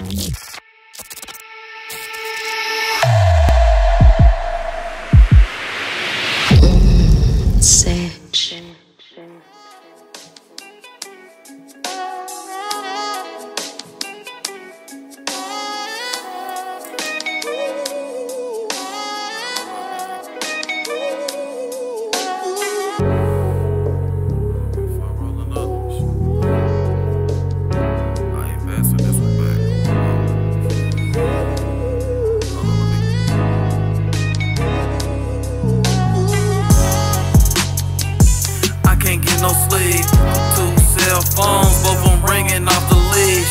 No sleep, 2 cell phones, both of them ringing off the leash.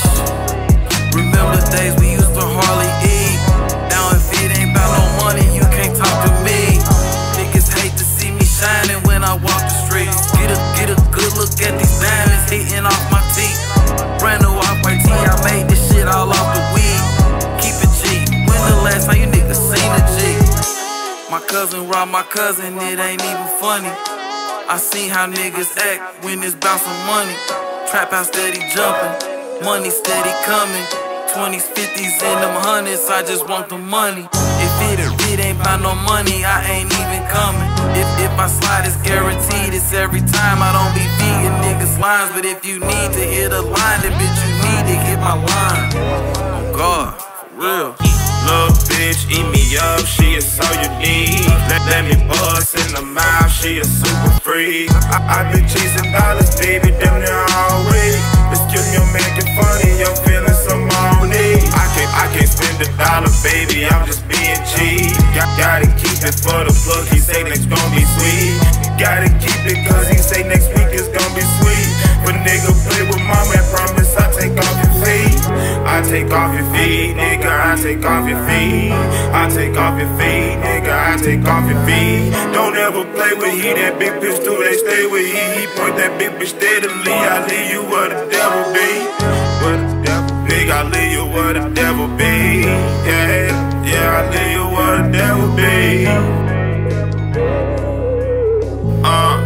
Remember the days we used to hardly eat. Now if it ain't about no money, you can't talk to me. Niggas hate to see me shining when I walk the streets. Get a good look at these diamonds hitting off my teeth. Brand new off-white tee, I made this shit all off the weed. Keep it cheap. When the last time you niggas seen a G? My cousin robbed my cousin, it ain't even funny. I seen how niggas act when it's bout some money. Trap house steady jumping, money steady coming. 20s, 50s, and them hundreds, I just want the money. If it ain't bout no money, I ain't even coming. If I slide, it's guaranteed, it's every time. I don't be feeding niggas lines, but if you need to hit a line, then bitch, you need to hit my line. Oh God, for real. Little bitch, eat me up, she is so unique. Let me bust in the mouth, she is super freak. I've been chasing dollars, baby, damn near all week. Excuse me, I'm making funny, I'm feeling some money. I can't spend $1, baby, I'm just being cheap. Gotta keep it for the plug, he say next gon' be sweet. Gotta keep it cause he say next week is gon' be sweet. But nigga play with mama, I promise I take off your feet. I take off your feet, nigga, I take off your feet. I take off your feet, nigga, I take off your feet. Don't ever play with he, that big bitch too, they stay with he. He point that big bitch steadily, I leave you where the devil be. Where the devil, nigga, I leave you where the devil be. Yeah, I leave you where the devil be.